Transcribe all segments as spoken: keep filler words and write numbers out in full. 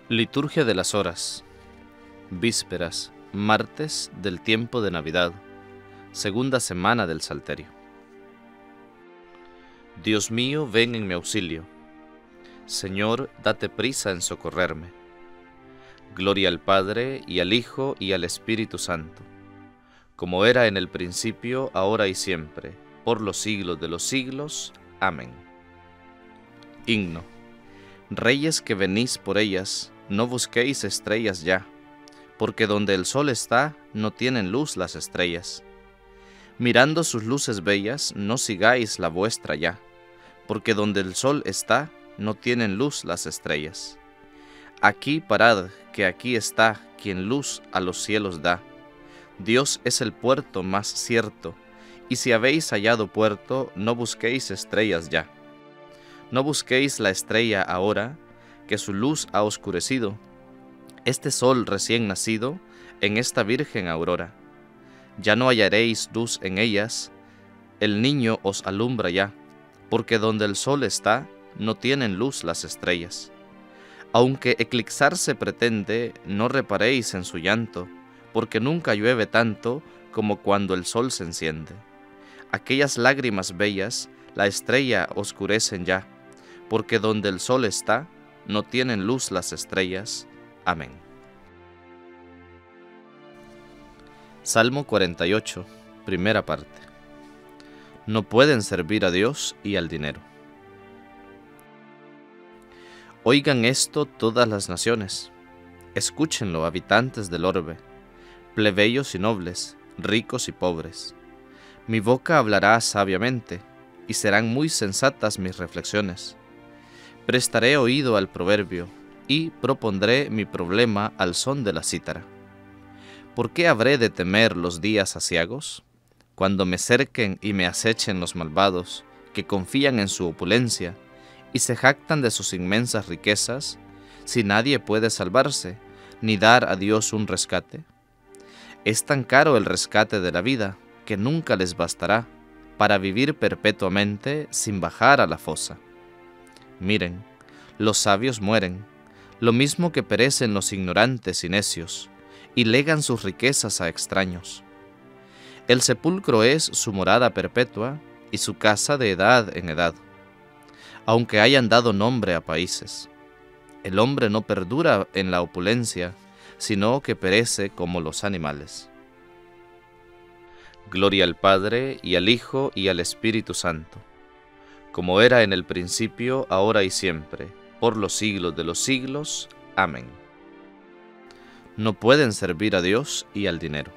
Liturgia de las Horas. Vísperas, martes del tiempo de Navidad, segunda semana del Salterio. Dios mío, ven en mi auxilio. Señor, date prisa en socorrerme. Gloria al Padre, y al Hijo, y al Espíritu Santo, como era en el principio, ahora y siempre, por los siglos de los siglos. Amén. Himno. Reyes que venís por ellas, no busquéis estrellas ya, porque donde el sol está, no tienen luz las estrellas. Mirando sus luces bellas, no sigáis la vuestra ya, porque donde el sol está, no tienen luz las estrellas. Aquí parad, que aquí está quien luz a los cielos da. Dios es el puerto más cierto, y si habéis hallado puerto, no busquéis estrellas ya. No busquéis la estrella ahora, que su luz ha oscurecido, este sol recién nacido, en esta virgen aurora. Ya no hallaréis luz en ellas, el niño os alumbra ya, porque donde el sol está, no tienen luz las estrellas. Aunque eclipsarse pretende, no reparéis en su llanto, porque nunca llueve tanto como cuando el sol se enciende. Aquellas lágrimas bellas, la estrella oscurecen ya, porque donde el sol está, no tienen luz las estrellas. Amén. Salmo cuarenta y ocho, primera parte. No pueden servir a Dios y al dinero. Oigan esto todas las naciones, escúchenlo habitantes del orbe, plebeyos y nobles, ricos y pobres. Mi boca hablará sabiamente, y serán muy sensatas mis reflexiones. Prestaré oído al proverbio, y propondré mi problema al son de la cítara. ¿Por qué habré de temer los días aciagos? Cuando me cerquen y me acechen los malvados, que confían en su opulencia, y se jactan de sus inmensas riquezas, si nadie puede salvarse, ni dar a Dios un rescate. Es tan caro el rescate de la vida, que nunca les bastará, para vivir perpetuamente sin bajar a la fosa. Miren, los sabios mueren, lo mismo que perecen los ignorantes y necios, y legan sus riquezas a extraños. El sepulcro es su morada perpetua, y su casa de edad en edad, aunque hayan dado nombre a países. El hombre no perdura en la opulencia, sino que perece como los animales. Gloria al Padre, y al Hijo, y al Espíritu Santo, como era en el principio, ahora y siempre, por los siglos de los siglos. Amén. No pueden servir a Dios y al dinero.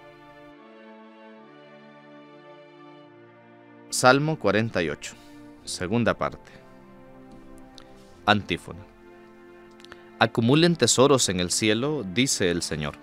Salmo cuarenta y ocho, segunda parte. Antífona. Acumulen tesoros en el cielo, dice el Señor.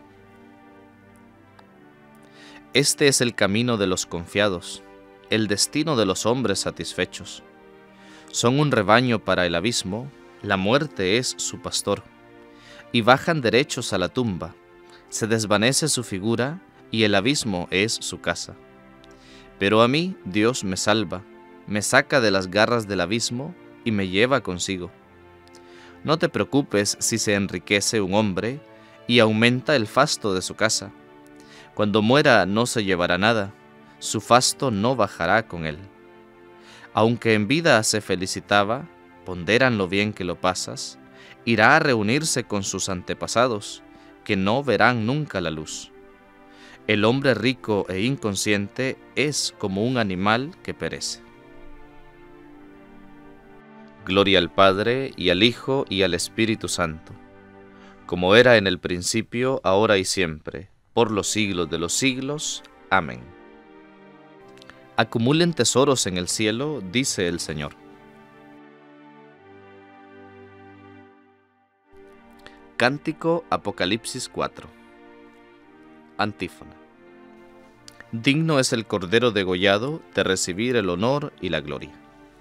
Este es el camino de los confiados, el destino de los hombres satisfechos. Son un rebaño para el abismo, la muerte es su pastor, y bajan derechos a la tumba, se desvanece su figura, y el abismo es su casa. Pero a mí Dios me salva, me saca de las garras del abismo, y me lleva consigo. No te preocupes si se enriquece un hombre, y aumenta el fasto de su casa. Cuando muera no se llevará nada, su fasto no bajará con él. Aunque en vida se felicitaba, ponderan lo bien que lo pasas, irá a reunirse con sus antepasados, que no verán nunca la luz. El hombre rico e inconsciente es como un animal que perece. Gloria al Padre, y al Hijo, y al Espíritu Santo, como era en el principio, ahora y siempre, por los siglos de los siglos. Amén. Acumulen tesoros en el cielo, dice el Señor. Cántico Apocalipsis cuatro. Antífona. Digno es el Cordero degollado de recibir el honor y la gloria.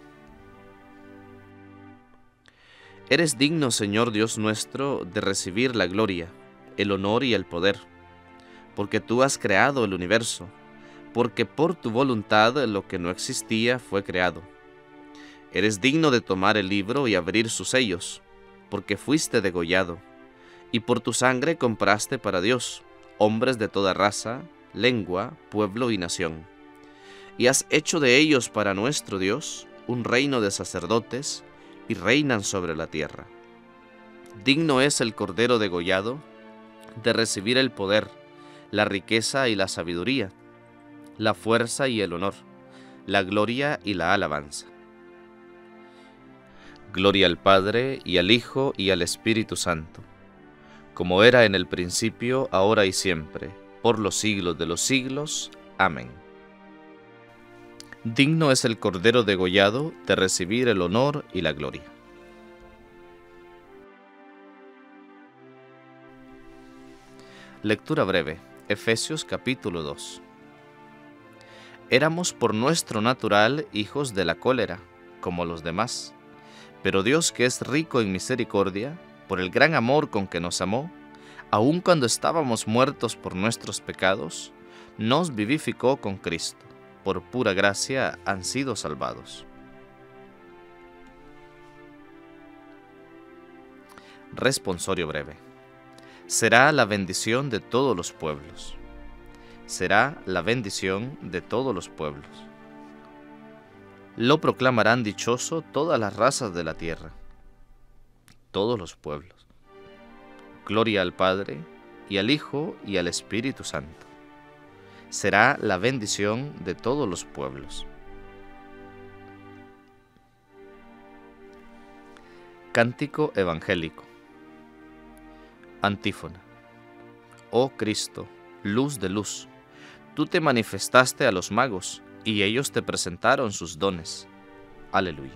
Eres digno, Señor Dios nuestro, de recibir la gloria, el honor y el poder, porque tú has creado el universo, porque por tu voluntad lo que no existía fue creado. Eres digno de tomar el libro y abrir sus sellos, porque fuiste degollado, y por tu sangre compraste para Dios hombres de toda raza, lengua, pueblo y nación. Y has hecho de ellos para nuestro Dios un reino de sacerdotes, y reinan sobre la tierra. Digno es el Cordero degollado de recibir el poder, la riqueza y la sabiduría, la fuerza y el honor, la gloria y la alabanza. Gloria al Padre, y al Hijo, y al Espíritu Santo, como era en el principio, ahora y siempre, por los siglos de los siglos. Amén. Digno es el Cordero degollado de recibir el honor y la gloria. Lectura breve, Efesios capítulo dos. Éramos por nuestro natural hijos de la cólera, como los demás, pero Dios, que es rico en misericordia, por el gran amor con que nos amó, aun cuando estábamos muertos por nuestros pecados, nos vivificó con Cristo. Por pura gracia han sido salvados. Responsorio breve. Será la bendición de todos los pueblos. Será la bendición de todos los pueblos. Lo proclamarán dichoso todas las razas de la tierra, todos los pueblos. Gloria al Padre, y al Hijo, y al Espíritu Santo. Será la bendición de todos los pueblos. Cántico evangélico. Antífona. Oh Cristo, luz de luz, tú te manifestaste a los magos, y ellos te presentaron sus dones. Aleluya.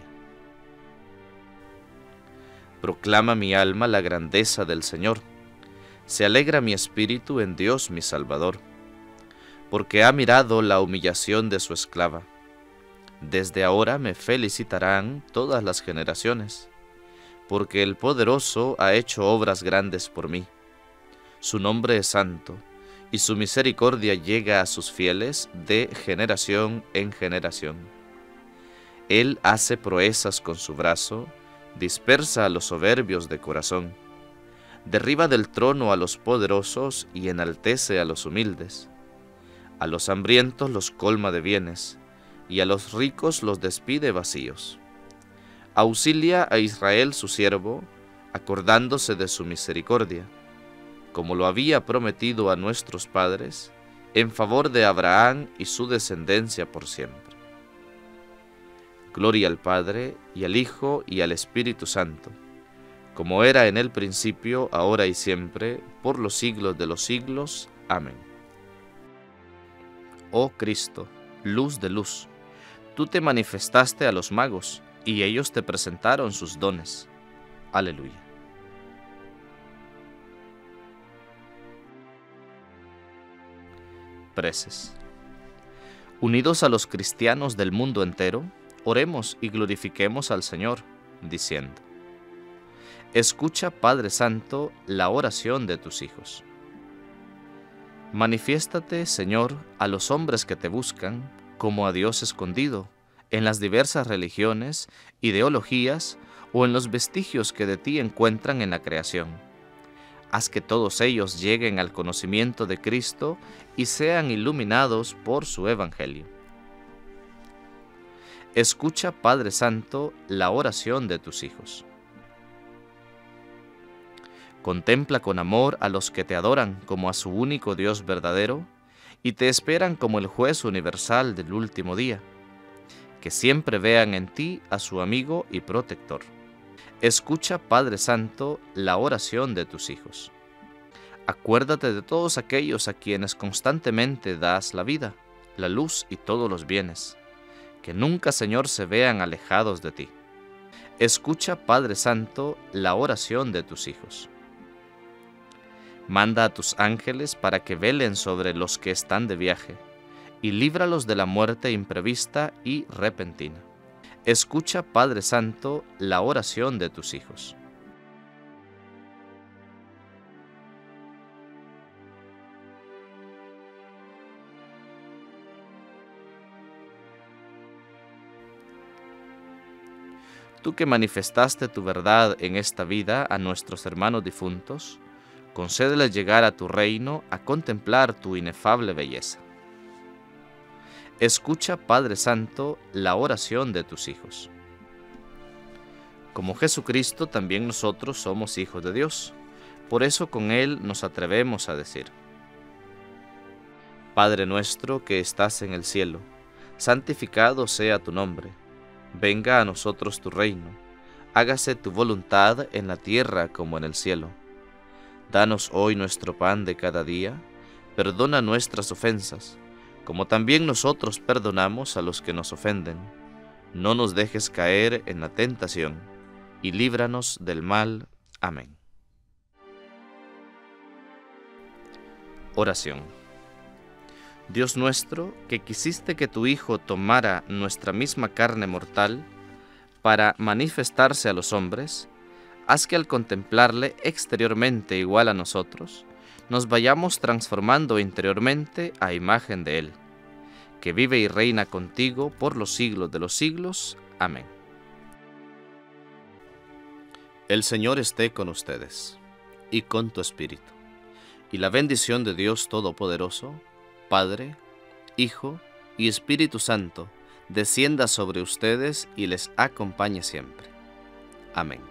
Proclama mi alma la grandeza del Señor. Se alegra mi espíritu en Dios mi Salvador, porque ha mirado la humillación de su esclava. Desde ahora me felicitarán todas las generaciones, porque el Poderoso ha hecho obras grandes por mí. Su nombre es santo, y su misericordia llega a sus fieles de generación en generación. Él hace proezas con su brazo, dispersa a los soberbios de corazón, derriba del trono a los poderosos y enaltece a los humildes. A los hambrientos los colma de bienes, y a los ricos los despide vacíos. Auxilia a Israel su siervo, acordándose de su misericordia, como lo había prometido a nuestros padres, en favor de Abraham y su descendencia por siempre. Gloria al Padre, y al Hijo, y al Espíritu Santo, como era en el principio, ahora y siempre, por los siglos de los siglos. Amén. Oh Cristo, luz de luz, tú te manifestaste a los magos, y ellos te presentaron sus dones. Aleluya. Preces. Unidos a los cristianos del mundo entero, oremos y glorifiquemos al Señor, diciendo: Escucha, Padre Santo, la oración de tus hijos. Manifiéstate, Señor, a los hombres que te buscan, como a Dios escondido, en las diversas religiones, ideologías o en los vestigios que de ti encuentran en la creación. Haz que todos ellos lleguen al conocimiento de Cristo y sean iluminados por su Evangelio. Escucha, Padre Santo, la oración de tus hijos. Contempla con amor a los que te adoran como a su único Dios verdadero y te esperan como el juez universal del último día. Que siempre vean en ti a su amigo y protector. Escucha, Padre Santo, la oración de tus hijos. Acuérdate de todos aquellos a quienes constantemente das la vida, la luz y todos los bienes. Que nunca, Señor, se vean alejados de ti. Escucha, Padre Santo, la oración de tus hijos. Manda a tus ángeles para que velen sobre los que están de viaje, y líbralos de la muerte imprevista y repentina. Escucha, Padre Santo, la oración de tus hijos. Tú que manifestaste tu verdad en esta vida a nuestros hermanos difuntos, concédeles llegar a tu reino a contemplar tu inefable belleza. Escucha, Padre Santo, la oración de tus hijos. Como Jesucristo, también nosotros somos hijos de Dios. Por eso con Él nos atrevemos a decir: Padre nuestro que estás en el cielo, santificado sea tu nombre. Venga a nosotros tu reino. Hágase tu voluntad en la tierra como en el cielo. Danos hoy nuestro pan de cada día. Perdona nuestras ofensas, como también nosotros perdonamos a los que nos ofenden. No nos dejes caer en la tentación, y líbranos del mal. Amén. Oración. Dios nuestro, que quisiste que tu Hijo tomara nuestra misma carne mortal para manifestarse a los hombres, haz que al contemplarle exteriormente igual a nosotros, nos vayamos transformando interiormente a imagen de Él, que vive y reina contigo por los siglos de los siglos. Amén. El Señor esté con ustedes, y con tu espíritu, y la bendición de Dios Todopoderoso, Padre, Hijo y Espíritu Santo, descienda sobre ustedes y les acompañe siempre. Amén.